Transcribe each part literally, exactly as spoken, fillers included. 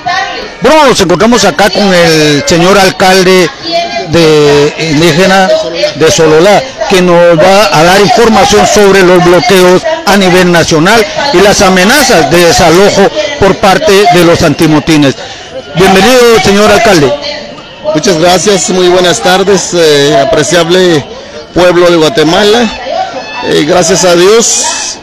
Bueno, nos encontramos acá con el señor alcalde de indígena de Sololá, que nos va a dar información sobre los bloqueos a nivel nacional y las amenazas de desalojo por parte de los antimotines. Bienvenido, señor alcalde. Muchas gracias, muy buenas tardes, eh, apreciable pueblo de Guatemala. Eh, gracias a Dios,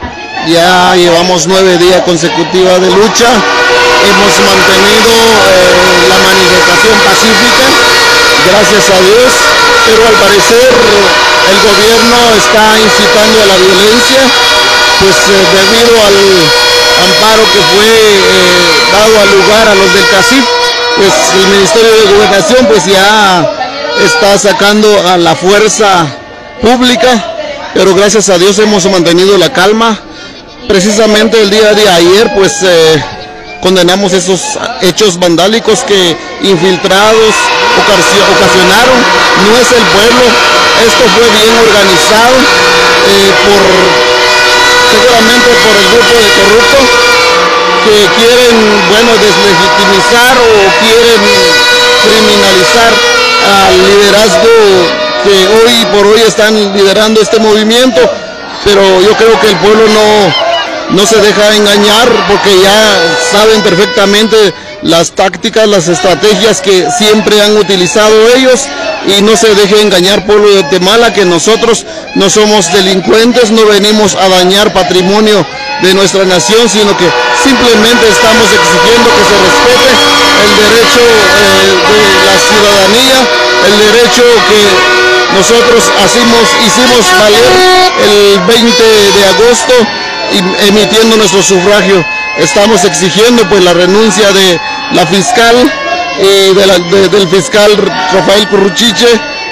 ya llevamos nueve días consecutivos de lucha. Hemos mantenido eh, la manifestación pacífica, gracias a Dios, pero al parecer el gobierno está incitando a la violencia, pues eh, debido al amparo que fue eh, dado al lugar a los del CACIF, pues el Ministerio de Gobernación pues ya está sacando a la fuerza pública, pero gracias a Dios hemos mantenido la calma. Precisamente el día de ayer pues eh, condenamos esos hechos vandálicos que infiltrados ocasionaron. No es el pueblo, esto fue bien organizado eh, por seguramente por el grupo de corruptos que quieren, bueno, deslegitimizar o quieren criminalizar al liderazgo que hoy por hoy están liderando este movimiento, pero yo creo que el pueblo no, no se deja engañar, porque ya saben perfectamente las tácticas, las estrategias que siempre han utilizado ellos, y no se deje engañar, pueblo de Guatemala, que nosotros no somos delincuentes, no venimos a dañar patrimonio de nuestra nación, sino que simplemente estamos exigiendo que se respete el derecho eh, de la ciudadanía, el derecho que nosotros hacimos, hicimos valer el veinte de agosto, emitiendo nuestro sufragio. Estamos exigiendo pues la renuncia de la fiscal y de la, de, del fiscal Rafael Curruchiche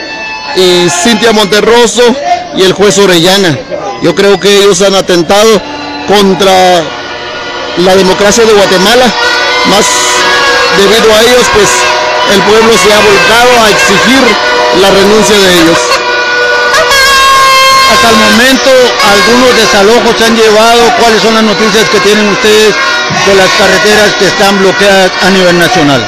y Cintia Monterroso y el juez Orellana. Yo creo que ellos han atentado contra la democracia de Guatemala, más debido a ellos pues el pueblo se ha volcado a exigir la renuncia de ellos. Hasta el momento, algunos desalojos se han llevado. ¿Cuáles son las noticias que tienen ustedes de las carreteras que están bloqueadas a nivel nacional?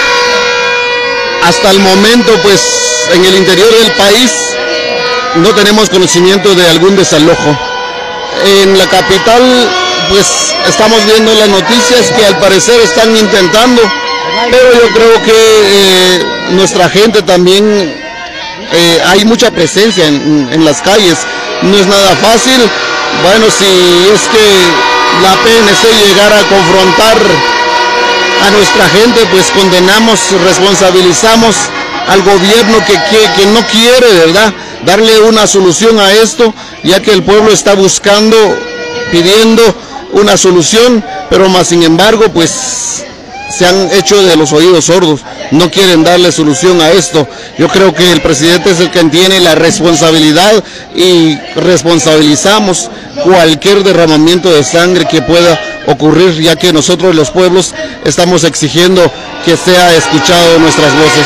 Hasta el momento, pues, en el interior del país no tenemos conocimiento de algún desalojo. En la capital, pues, estamos viendo las noticias que al parecer están intentando, pero yo creo que eh, nuestra gente también... Eh, hay mucha presencia en, en las calles, no es nada fácil. Bueno, si es que la P N C llegara a confrontar a nuestra gente, pues condenamos, responsabilizamos al gobierno que, que, que no quiere, ¿verdad?, darle una solución a esto, ya que el pueblo está buscando, pidiendo una solución, pero más sin embargo, pues se han hecho de los oídos sordos, no quieren darle solución a esto. Yo creo que el presidente es el que tiene la responsabilidad, y responsabilizamos cualquier derramamiento de sangre que pueda ocurrir, ya que nosotros los pueblos estamos exigiendo que sea escuchado nuestras voces.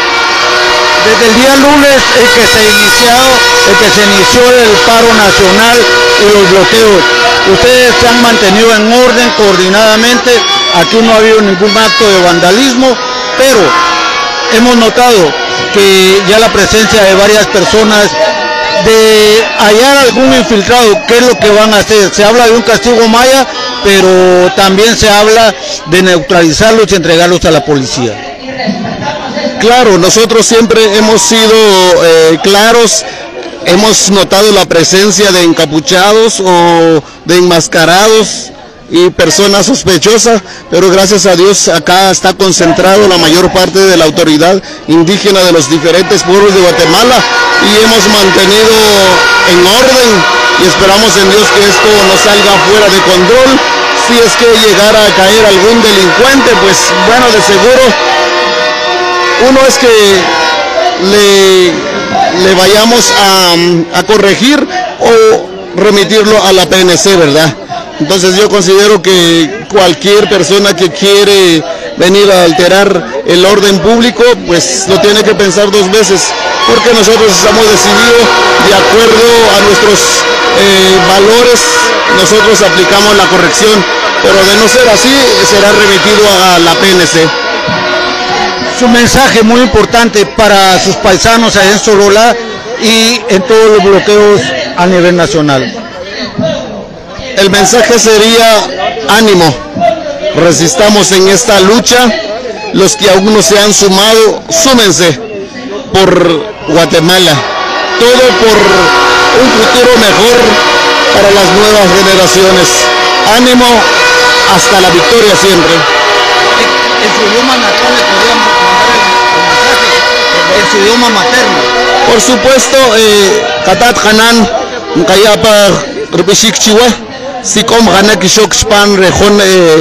Desde el día lunes el que se iniciado, el que se inició el paro nacional y los bloqueos, ustedes se han mantenido en orden coordinadamente. Aquí no ha habido ningún acto de vandalismo, pero hemos notado que ya la presencia de varias personas, de hallar algún infiltrado, ¿qué es lo que van a hacer? Se habla de un castigo maya, pero también se habla de neutralizarlos y entregarlos a la policía. Claro, nosotros siempre hemos sido eh, claros, hemos notado la presencia de encapuchados o de enmascarados y personas sospechosas, pero gracias a Dios acá está concentrado la mayor parte de la autoridad indígena de los diferentes pueblos de Guatemala, y hemos mantenido en orden, y esperamos en Dios que esto no salga fuera de control. Si es que llegara a caer algún delincuente, pues bueno, de seguro uno es que le, le vayamos a, a corregir o remitirlo a la P N C, ¿verdad? Entonces yo considero que cualquier persona que quiere venir a alterar el orden público, pues lo tiene que pensar dos veces, porque nosotros estamos decididos de acuerdo a nuestros eh, valores. Nosotros aplicamos la corrección pero de no ser así será remitido a la P N C. Su mensaje muy importante para sus paisanos allá en Sololá y en todos los bloqueos a nivel nacional. El mensaje sería ánimo, resistamos en esta lucha, los que aún no se han sumado, súmense por Guatemala, todo por un futuro mejor para las nuevas generaciones. Ánimo, hasta la victoria siempre. En su idioma natal le podríamos mandar el mensaje, en su idioma materno. Por supuesto, Katat Hanan, Kayapa Rubishik Chiwa, Sikom Hanak Shok Span, Rejon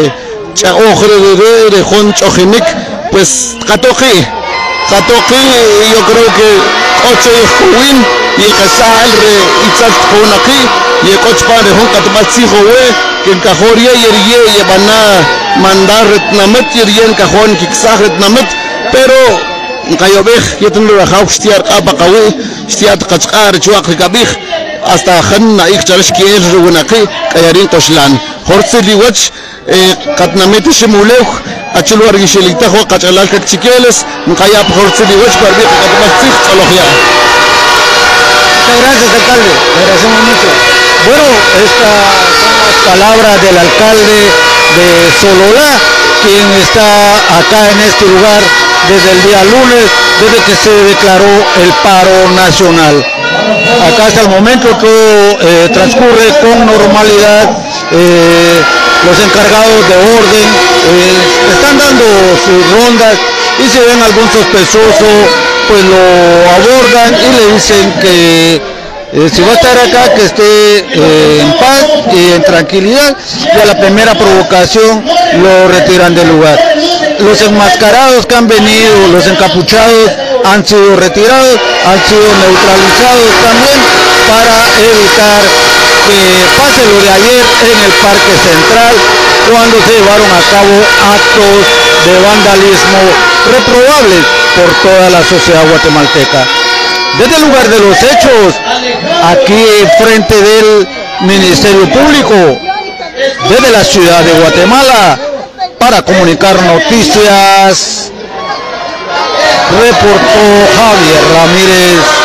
Chaojre, Rejon Chojinik, pues Katoki, Katoki, yo creo que Ocho Win, y Kasal, Itzat Honaki, y Kochpan, Rejon Katabatsi Howe, que en Cajoria y Erie, y Bana mandar Retnamet, y en Cajón, Kixah Retnamet, pero Kayobej, Yetunlo Rahau, Stiar Abakawi, Stiat Kachar, Chuak Kabij, hasta Hanna Icharski, Runaki, Kayarin Toshlan, Horseli Watch, Katnameti Shimuleu, Achuluar Gishelita, Kachalal Chiqueles, Kayap Horseli Watch, Barbie, Katmasik, Alogia. Muchas gracias, alcalde, le agradecemos mucho. Bueno, estas son las palabras del alcalde de Sololá, quien está acá en este lugar desde el día lunes, desde que se declaró el paro nacional. Acá hasta el momento todo eh, transcurre con normalidad, eh, los encargados de orden eh, están dando sus rondas y si ven algún sospechoso pues lo abordan y le dicen que Eh, si va a estar acá, que esté eh, en paz y en tranquilidad, y a la primera provocación lo retiran del lugar. Los enmascarados que han venido, los encapuchados, han sido retirados, han sido neutralizados también para evitar que pase lo de ayer en el Parque Central, cuando se llevaron a cabo actos de vandalismo reprobables por toda la sociedad guatemalteca. Desde el lugar de los hechos, aquí frente del Ministerio Público, desde la ciudad de Guatemala, para comunicar noticias, reportó Javier Ramírez.